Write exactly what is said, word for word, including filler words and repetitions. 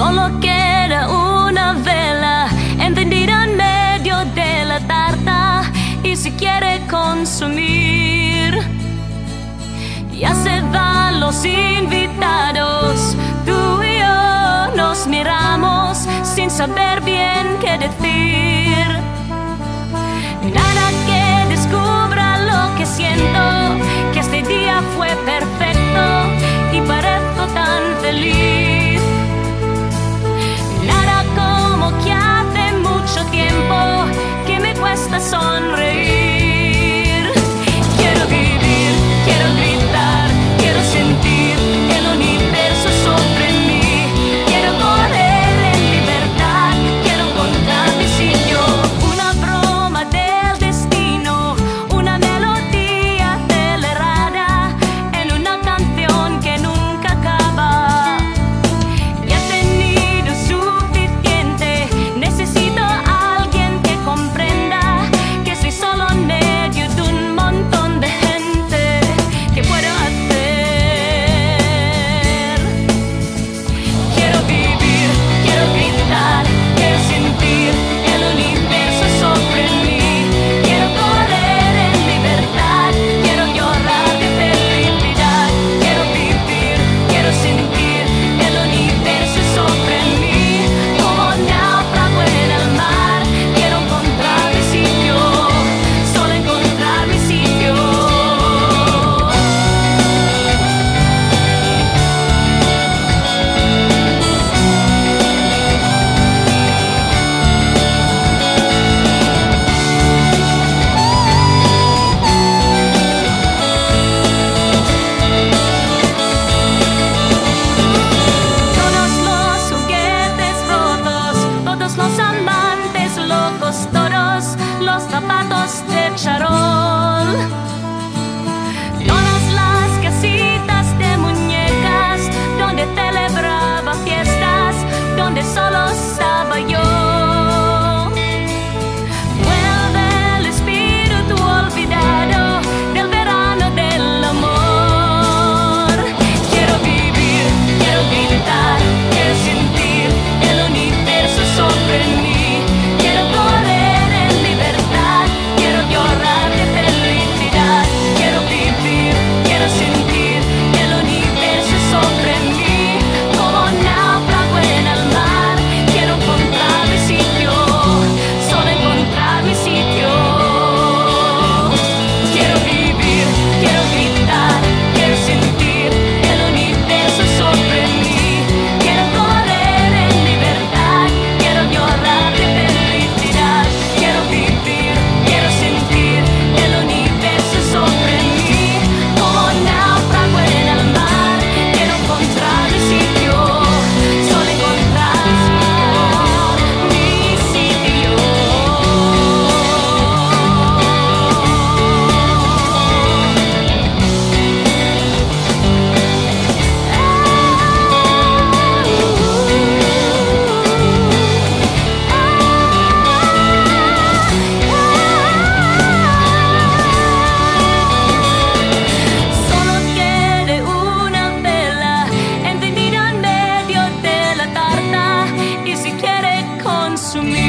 Solo queda una vela encendida en medio de la tarta, y si quiere consumir, ya se van los invitados. Tú y yo nos miramos sin saber bien qué decir. Nada que descubra lo que siento, que este día fue perfecto y parezco tan feliz. Nada como que hace mucho tiempo que me cuesta sonreír. Quiero vivir, quiero gritar, quiero sentir el universo sobre mí. Quiero correr en libertad, quiero encontrar mi sitio. Una broma del destino, una melodía acelerada en una canción que nunca acaba. Ya he tenido suficiente, necesito a alguien que comprenda que soy solo en medio de un montón de gente. ¿Qué puedo hacer? Quiero vivir, quiero gritar, quiero sentir el universo sobre mí. Quiero correr en libertad, quiero llorar de felicidad. Quiero vivir, quiero sentir el universo sobre mí. Como náufrago en el mar, quiero encontrar mi sitio, solo encontrar mi sitio. Todos los juguetes rotos, todos los amantes locos, todos los zapatos de charol, todas las casitas de muñecas donde celebraba fiestas, donde solo estaba yo. Vuelve el espíritu olvidado del verano del amor. Quiero vivir, quiero gritar, quiero sentir el universo sobre mí. Quiero correr en libertad, quiero llorar de felicidad. Quiero vivir, quiero sentir el universo sobre mí. Como náufrago en el mar, quiero encontrar mi sitio, solo encontrar mi sitio. Quiero vivir, quiero gritar, quiero sentir el universo sobre mí. Quiero correr en libertad, quiero llorar de felicidad. Quiero vivir, quiero sentir el universo sobre mí. Como náufrago en el mar, quiero encontrar mi sitio, solo encontrar mi sitio. Solo quiere una vela encendida en medio de la tarta, y si quiere consumir,